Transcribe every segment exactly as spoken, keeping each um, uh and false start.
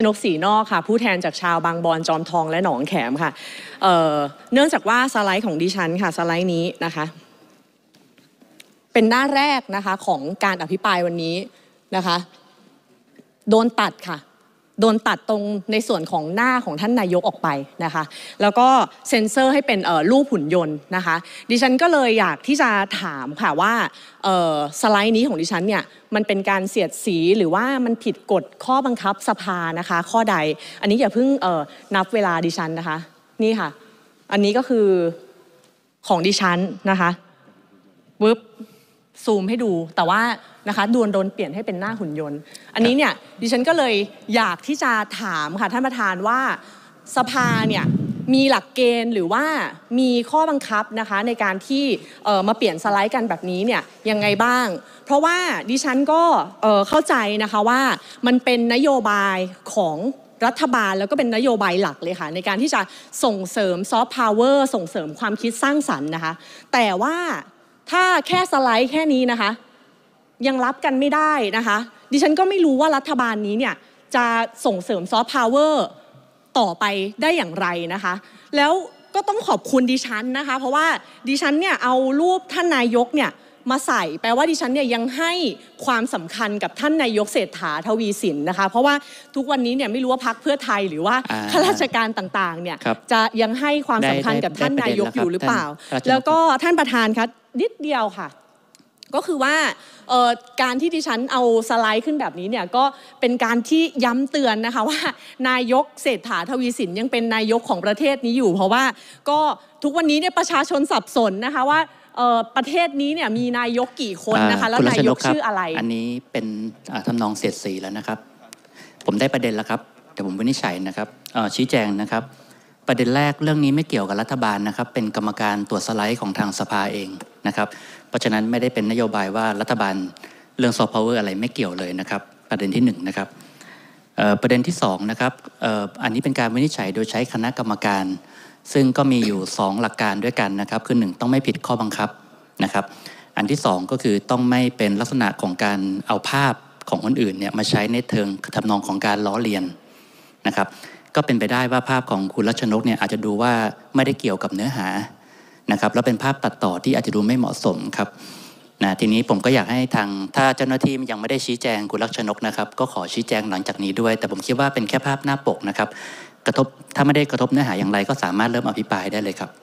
นกศรีนอกค่ะผู้แทนจากชาวบางบอนจอมทองและหนองแขมค่ะ เอ่อเนื่องจากว่าสไลด์ของดิฉันค่ะสไลด์นี้นะคะเป็นหน้าแรกนะคะของการอภิปรายวันนี้นะคะโดนตัดค่ะโดนตัดตรงในส่วนของหน้าของท่านนายกออกไปนะคะแล้วก็เซ็นเซอร์ให้เป็นรูปหุ่นยนต์นะคะดิฉันก็เลยอยากที่จะถามค่ะว่าสไลด์นี้ของดิฉันเนี่ยมันเป็นการเสียดสีหรือว่ามันผิดกฎข้อบังคับสภานะคะข้อใดอันนี้อย่าเพิ่งนับเวลาดิฉันนะคะนี่ค่ะอันนี้ก็คือของดิฉันนะคะวึบซูมให้ดูแต่ว่านะคะดวนโดนเปลี่ยนให้เป็นหน้าหุ่นยนต์อันนี้เนี่ยดิฉันก็เลยอยากที่จะถามค่ะท่านประธานว่าสภาเนี่ยมีหลักเกณฑ์หรือว่ามีข้อบังคับนะคะในการที่มาเปลี่ยนสไลด์กันแบบนี้เนี่ยยังไงบ้างเพราะว่าดิฉันก็เข้าใจนะคะว่ามันเป็นนโยบายของรัฐบาลแล้วก็เป็นนโยบายหลักเลยค่ะในการที่จะส่งเสริมซอฟต์พาวเวอร์ส่งเสริมความคิดสร้างสรรค์นะคะแต่ว่าถ้าแค่สไลด์แค่นี้นะคะยังรับกันไม่ได้นะคะดิฉันก็ไม่รู้ว่ารัฐบาลนี้เนี่ยจะส่งเสริมซอฟต์พาวเวอร์ต่อไปได้อย่างไรนะคะแล้วก็ต้องขอบคุณดิฉันนะคะเพราะว่าดิฉันเนี่ยเอารูปท่านนายกเนี่ยมาใส่แปลว่าดิฉันเนี่ยยังให้ความสำคัญกับท่านนายกเศรษฐาทวีสินนะคะเพราะว่าทุกวันนี้เนี่ยไม่รู้ว่าพรรคเพื่อไทยหรือว่าข้าราชการต่างๆเนี่ยจะยังให้ความสำคัญกับท่านนายกอยู่หรือเปล่าแล้วก็ท่านประธานคะนิดเดียวค่ะก็คือว่าการที่ดิฉันเอาสไลด์ขึ้นแบบนี้เนี่ยก็เป็นการที่ย้ำเตือนนะคะว่านายกเศรษฐาทวีสินยังเป็นนายกของประเทศนี้อยู่เพราะว่าก็ทุกวันนี้เนี่ยประชาชนสับสนนะคะว่าประเทศนี้เนี่ยมีนายกกี่คนนะคะแล้วนายกชื่ออะไรอันนี้เป็นทำนองเสียดสีแล้วนะครับผมได้ประเด็นแล้วครับแต่ผมวินิจฉัยนะครับชี้แจงนะครับประเด็นแรกเรื่องนี้ไม่เกี่ยวกับรัฐบาลนะครับเป็นกรรมการตรวจสไลด์ของทางสภาเองนะครับเพราะฉะนั้นไม่ได้เป็นนโยบายว่ารัฐบาลเรื่องซอฟต์พาวเวอร์อะไรไม่เกี่ยวเลยนะครับประเด็นที่หนึ่งนะครับประเด็นที่สองนะครับอันนี้เป็นการวินิจฉัยโดยใช้คณะกรรมการซึ่งก็มีอยู่สองหลักการด้วยกันนะครับคือหนึ่งต้องไม่ผิดข้อบังคับนะครับอันที่สองก็คือต้องไม่เป็นลักษณะของการเอาภาพของคนอื่นเนี่ยมาใช้ในเชิงทำนองของการล้อเลียนนะครับก็เป็นไปได้ว่าภาพของคุณรัชนกเนี่ยอาจจะดูว่าไม่ได้เกี่ยวกับเนื้อหานะครับแล้วเป็นภาพตัดต่อที่อาจจะดูไม่เหมาะสมครับนะทีนี้ผมก็อยากให้ทางถ้าเจ้าหน้าที่ยังไม่ได้ชี้แจงคุณรัชนกนะครับก็ขอชี้แจงหลังจากนี้ด้วยแต่ผมคิดว่าเป็นแค่ภาพหน้าปกนะครับกระทบถ้าไม่ได้กระทบเนื้อหาอย่างไรก็สามารถเริ่มอภิปรายได้เลยครับ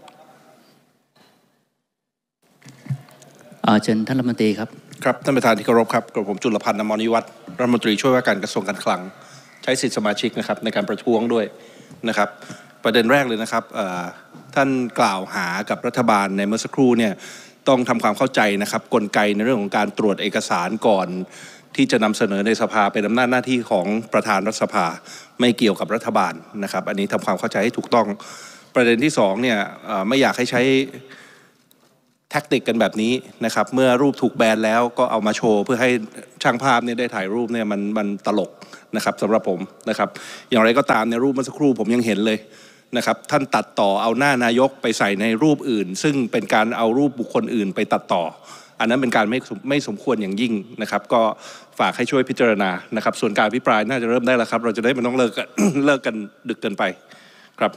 เชิญท่านรัฐมนตรีครับครับท่านประธานที่เคารพครับกับผมจุลพันธ์ อมรนิวัฒน์รัฐมนตรีช่วยว่าการกระทรวงการคลังใช้สิทธิสมาชิกนะครับในการประท้วงด้วยนะครับประเด็นแรกเลยนะครับท่านกล่าวหากับรัฐบาลในเมื่อสักครู่เนี่ยต้องทำความเข้าใจนะครับกลไกในเรื่องของการตรวจเอกสารก่อนที่จะนำเสนอในสภาเป็นอำนาจหน้าที่ของประธานรัฐสภาไม่เกี่ยวกับรัฐบาลนะครับอันนี้ทำความเข้าใจให้ถูกต้องประเด็นที่สองเนี่ยไม่อยากให้ใช้แท็กติกกันแบบนี้นะครับเมื่อรูปถูกแบนแล้วก็เอามาโชว์เพื่อให้ช่างภาพเนี่ยได้ถ่ายรูปเนี่ยมันมันตลกนะครับสำหรับผมนะครับอย่างไรก็ตามในรูปเมื่อสักครู่ผมยังเห็นเลยนะครับท่านตัดต่อเอาหน้านายกไปใส่ในรูปอื่นซึ่งเป็นการเอารูปบุคคลอื่นไปตัดต่ออันนั้นเป็นการไม่ไม่สมควรอย่างยิ่งนะครับก็ฝากให้ช่วยพิจารณานะครับส่วนการอภิปรายน่าจะเริ่มได้แล้วครับเราจะได้ไม่ต้องเลิกกัน เลิกกันดึกเกินไปครับ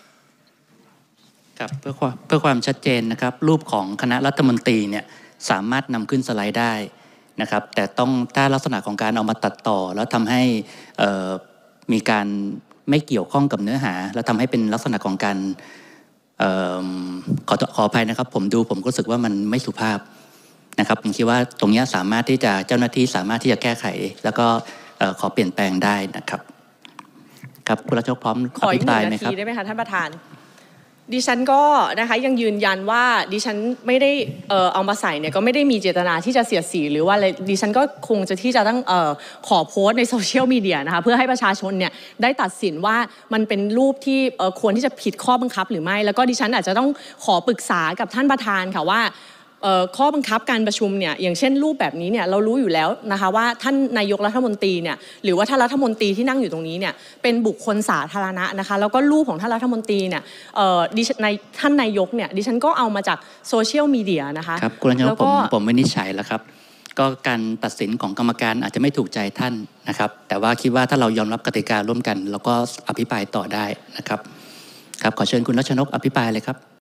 ครับเพื่อความเพื่อความชัดเจนนะครับรูปของคณะรัฐมนตรีเนี่ยสามารถนำขึ้นสไลด์ได้นะครับแต่ต้องถ้าลักษณะของการเอามาตัดต่อแล้วทำให้มีการไม่เกี่ยวข้องกับเนื้อหาแล้วทำให้เป็นลักษณะของการขอขออภัยนะครับผมดูผมรู้สึกว่ามันไม่สุภาพนะครับผมคิดว่าตรงนี้สามารถที่จะเจ้าหน้าที่สามารถที่จะแก้ไขแล้วก็ขอเปลี่ยนแปลงได้นะครับครับคุณรัชนกพร้อมอภิปรายไหมครับขออีกหนึ่งนาทีได้ไหมคะท่านประธานดิฉันก็นะคะยังยืนยันว่าดิฉันไม่ได้เอ่อเอามาใส่เนี่ยก็ไม่ได้มีเจตนาที่จะเสียดสีหรือว่าอะไรดิฉันก็คงจะที่จะต้องเอ่อขอโพสต์ในโซเชียลมีเดียนะคะเพื่อให้ประชาชนเนี่ยได้ตัดสินว่ามันเป็นรูปที่เอ่อควรที่จะผิดข้อบังคับหรือไม่แล้วก็ดิฉันอาจจะต้องขอปรึกษากับท่านประธานค่ะว่าข้อบังคับการประชุมเนี่ยอย่างเช่นรูปแบบนี้เนี่ยเรารู้อยู่แล้วนะคะว่าท่านนายกรัฐมนตรีเนี่ยหรือว่าท่านรัฐมนตรีที่นั่งอยู่ตรงนี้เนี่ยเป็นบุคคลสาธารณะนะคะแล้วก็รูปของท่านรัฐมนตรีเนี่ยดิฉันในท่านนายกเนี่ยดิฉันก็เอามาจากโซเชียลมีเดียนะคะครับคุณรัชนกผมผมวินิจฉัยแล้วครับก็การตัดสินของกรรมการอาจจะไม่ถูกใจท่านนะครับแต่ว่าคิดว่าถ้าเรายอมรับกติการ่วมกันเราก็อภิปรายต่อได้นะครับครับขอเชิญคุณรัชนกอภิปรายเลยครับ